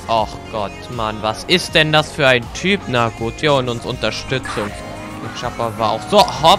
Och Gott, Mann, was ist denn das für ein Typ? Na gut, wir holen uns Unterstützung. Der Chopper war auch so, hopp.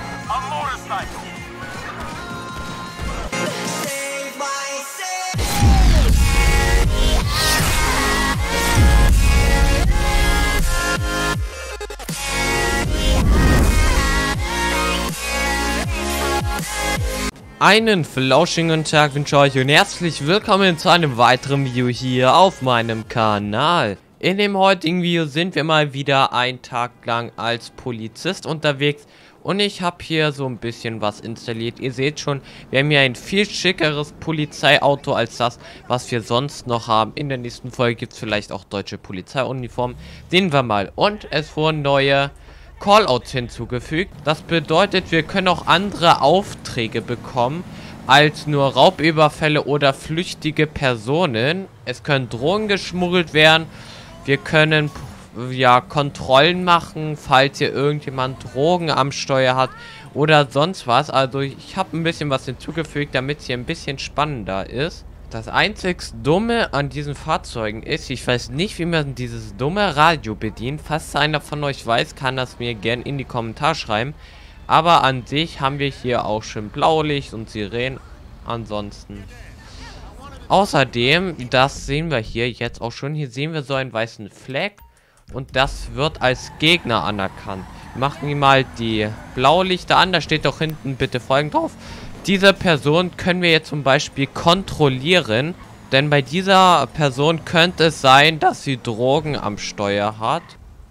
Einen flauschigen Tag wünsche ich euch und herzlich willkommen zu einem weiteren Video hier auf meinem Kanal. In dem heutigen Video sind wir mal wieder einen Tag lang als Polizist unterwegs und ich habe hier so ein bisschen was installiert. Ihr seht schon, wir haben hier ein viel schickeres Polizeiauto als das, was wir sonst noch haben. In der nächsten Folge gibt es vielleicht auch deutsche Polizeiuniformen. Sehen wir mal. Und es wurden neue Callouts hinzugefügt. Das bedeutet, wir können auch andere Aufträge bekommen als nur Raubüberfälle oder flüchtige Personen. Es können Drogen geschmuggelt werden. Wir können ja Kontrollen machen, falls hier irgendjemand Drogen am Steuer hat oder sonst was. Also ich habe ein bisschen was hinzugefügt, damit es hier ein bisschen spannender ist. Das einzig Dumme an diesen Fahrzeugen ist, ich weiß nicht, wie man dieses dumme Radio bedient. Falls einer von euch weiß, kann das mir gerne in die Kommentare schreiben. Aber an sich haben wir hier auch schön Blaulicht und Sirenen. Ansonsten. Außerdem, das sehen wir hier jetzt auch schon. Hier sehen wir so einen weißen Fleck. Und das wird als Gegner anerkannt. Machen wir mal die Blaulichter an. Da steht doch hinten bitte folgen drauf. Diese Person können wir jetzt zum Beispiel kontrollieren, denn bei dieser Person könnte es sein, dass sie Drogen am Steuer hat.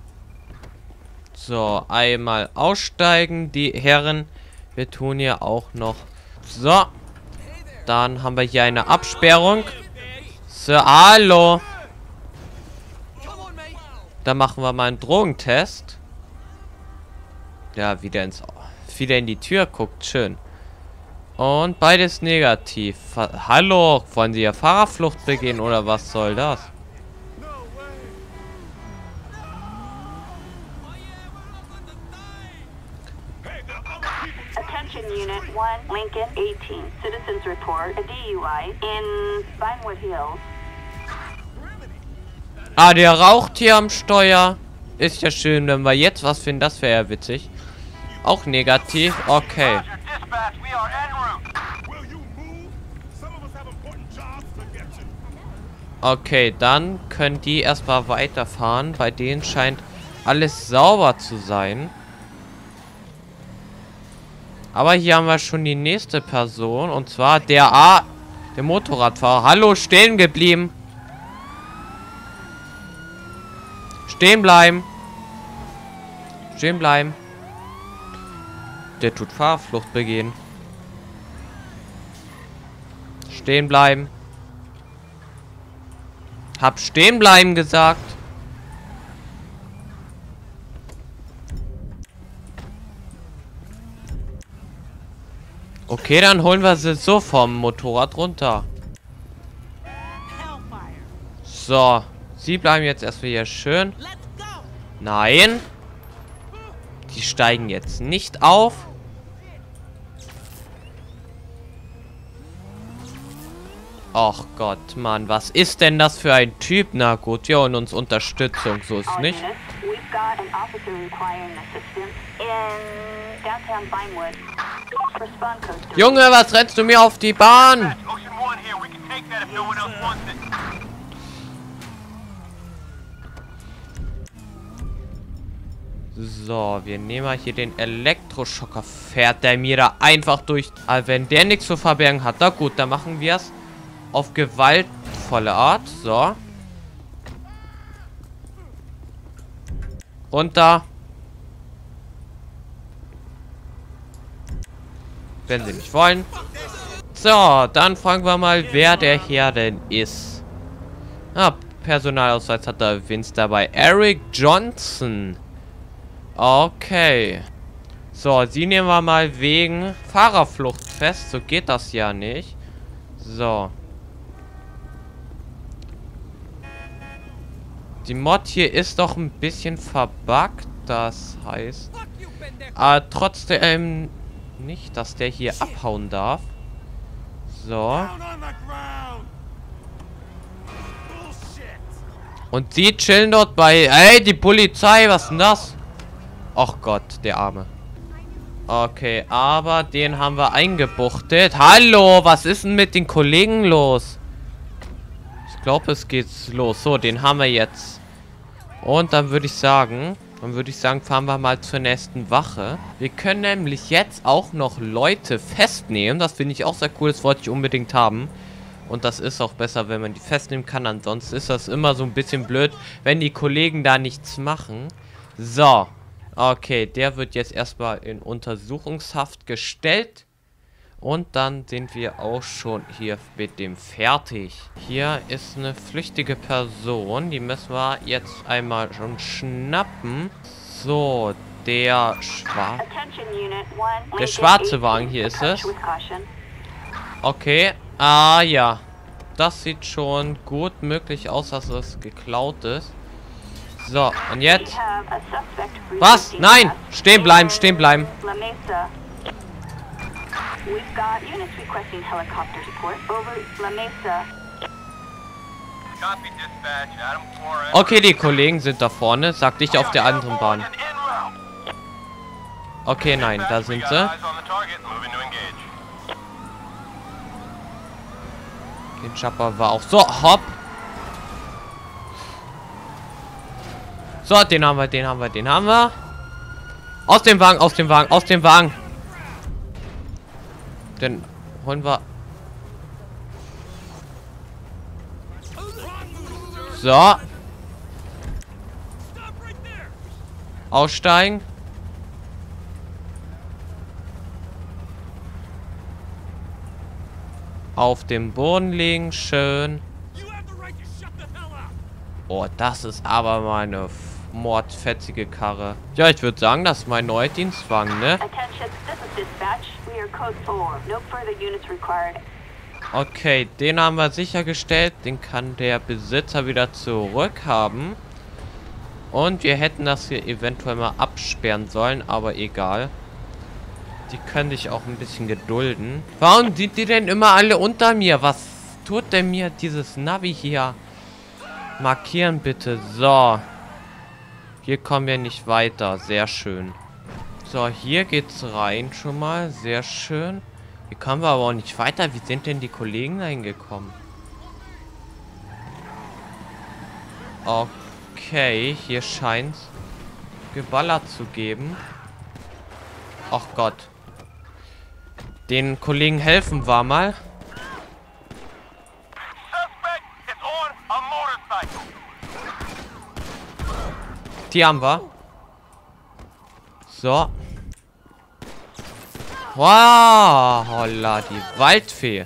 So, einmal aussteigen, die Herren. Wir tun hier auch noch. So, dann haben wir hier eine Absperrung. So, hallo. Dann machen wir mal einen Drogentest. Ja, wieder in die Tür guckt, schön. Und beides negativ. Hallo, wollen Sie ja Fahrerflucht begehen oder was soll das? Attention Unit 1, Lincoln 18. Citizens report a DUI in Vinewood Hills. Ah, der raucht hier am Steuer. Ist ja schön, wenn wir jetzt was finden, das wäre ja witzig. Auch negativ, okay. Okay, dann können die erstmal weiterfahren. Bei denen scheint alles sauber zu sein. Aber hier haben wir schon die nächste Person. Und zwar der Motorradfahrer. Hallo, stehen geblieben. Stehen bleiben. Stehen bleiben. Der tut Fahrerflucht begehen. Stehen bleiben. Hab stehen bleiben gesagt. Okay, dann holen wir sie so vom Motorrad runter. So, sie bleiben jetzt erstmal hier schön. Nein. Die steigen jetzt nicht auf. Och Gott, Mann, was ist denn das für ein Typ? Na gut, wir holen uns Unterstützung, so ist nicht. Junge, was rennst du mir auf die Bahn? So, wir nehmen mal hier den Elektroschocker. Fährt der mir da einfach durch. Aber wenn der nichts zu verbergen hat, na gut, dann machen wir es auf gewaltvolle Art. So. Runter. Wenn sie nicht wollen. So, dann fragen wir mal, wer der Herr denn ist. Ah, Personalausweis hat der Vince dabei. Eric Johnson. Okay. So, sie nehmen wir mal wegen Fahrerflucht fest. So geht das ja nicht. So. Die Mod hier ist doch ein bisschen verbuggt. Das heißt... Aber trotzdem nicht, dass der hier abhauen darf. So. Und sie chillen dort bei... Ey, die Polizei, was ist denn das? Ach Gott, der Arme. Okay, aber den haben wir eingebuchtet. Hallo, was ist denn mit den Kollegen los? Ich glaube, es geht los. So, den haben wir jetzt. Und dann würde ich sagen, fahren wir mal zur nächsten Wache. Wir können nämlich jetzt auch noch Leute festnehmen. Das finde ich auch sehr cool. Das wollte ich unbedingt haben. Und das ist auch besser, wenn man die festnehmen kann. Ansonsten ist das immer so ein bisschen blöd, wenn die Kollegen da nichts machen. So. Okay, der wird jetzt erstmal in Untersuchungshaft gestellt. Und dann sind wir auch schon hier mit dem fertig. Hier ist eine flüchtige Person. Die müssen wir jetzt einmal schon schnappen. So, der schwarze Wagen, hier ist es. Okay, ja. Das sieht schon gut möglich aus, dass es geklaut ist. So, und jetzt? Was? Nein! Stehen bleiben, stehen bleiben. Okay, die Kollegen sind da vorne. Sagte ich auf der anderen Bahn. Okay, nein, da sind sie. Den Chopper war auch so. Hopp. So, den haben wir. Aus dem Wagen, aus dem Wagen, aus dem Wagen. Den holen wir. So. Aussteigen. Auf dem Boden liegen, schön. Oh, das ist aber meine mordfetzige Karre. Ja, ich würde sagen, das ist mein neuer Dienstwagen, ne? Okay, den haben wir sichergestellt. Den kann der Besitzer wieder zurückhaben. Und wir hätten das hier eventuell mal absperren sollen, aber egal. Die können sich auch ein bisschen gedulden. Warum sind die denn immer alle unter mir? Was tut denn mir dieses Navi hier? Markieren bitte. So. Hier kommen wir nicht weiter. Sehr schön. So, hier geht's rein schon mal. Sehr schön. Hier kommen wir aber auch nicht weiter. Wie sind denn die Kollegen reingekommen? Okay, hier scheint es geballert zu geben. Ach Gott. Den Kollegen helfen wir mal. Die haben wir. So. Wow, holla, die Waldfee.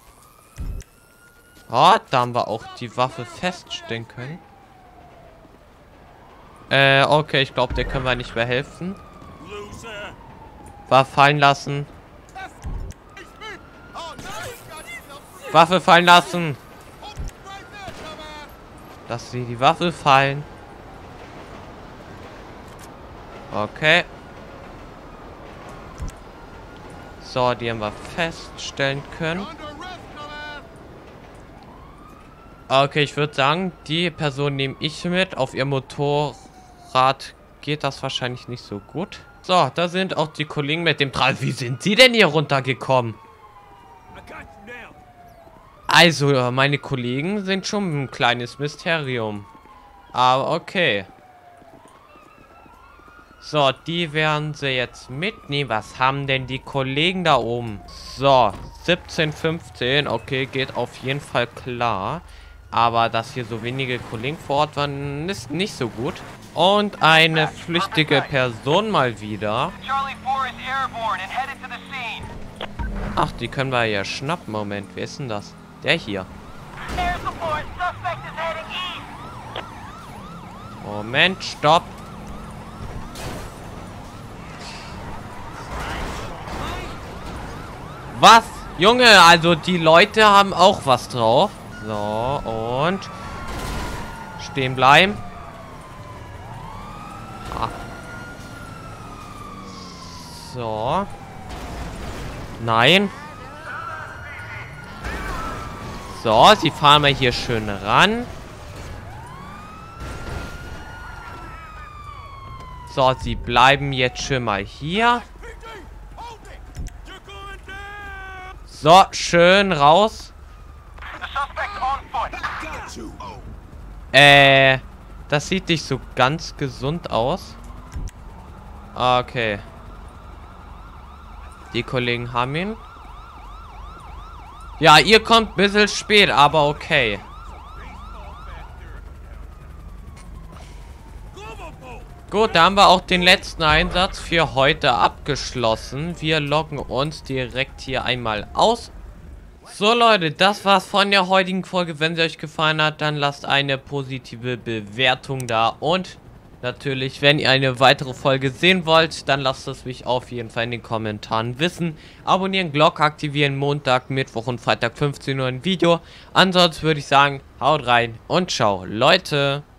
Oh, da haben wir auch die Waffe feststellen können. Okay, ich glaube, der können wir nicht mehr helfen. Waffe fallen lassen. Waffe fallen lassen. Lass sie die Waffe fallen. Okay. So, die haben wir feststellen können. Okay, ich würde sagen, die Person nehme ich mit. Auf ihr Motorrad geht das wahrscheinlich nicht so gut. So, da sind auch die Kollegen mit dem Draht. Wie sind sie denn hier runtergekommen? Also, meine Kollegen sind schon ein kleines Mysterium. Aber okay. So, die werden sie jetzt mitnehmen. Was haben denn die Kollegen da oben? So, 17, 15. Okay, geht auf jeden Fall klar. Aber dass hier so wenige Kollegen vor Ort waren, ist nicht so gut. Und eine flüchtige Person mal wieder. Ach, die können wir ja schnappen. Moment, wer ist denn das? Der hier. Moment, stopp. Was? Junge, also die Leute haben auch was drauf. So, und stehen bleiben. Ah. So. Nein. So, sie fahren mal hier schön ran. So, sie bleiben jetzt schon mal hier. So, schön raus. Das sieht nicht so ganz gesund aus. Okay. Die Kollegen haben ihn. Ja, ihr kommt ein bisschen spät, aber okay. Gut, da haben wir auch den letzten Einsatz für heute abgeschlossen. Wir loggen uns direkt hier einmal aus. So Leute, das war's von der heutigen Folge. Wenn sie euch gefallen hat, dann lasst eine positive Bewertung da. Und natürlich, wenn ihr eine weitere Folge sehen wollt, dann lasst es mich auf jeden Fall in den Kommentaren wissen. Abonnieren, Glocke aktivieren, Montag, Mittwoch und Freitag 15 Uhr ein Video. Ansonsten würde ich sagen, haut rein und ciao Leute.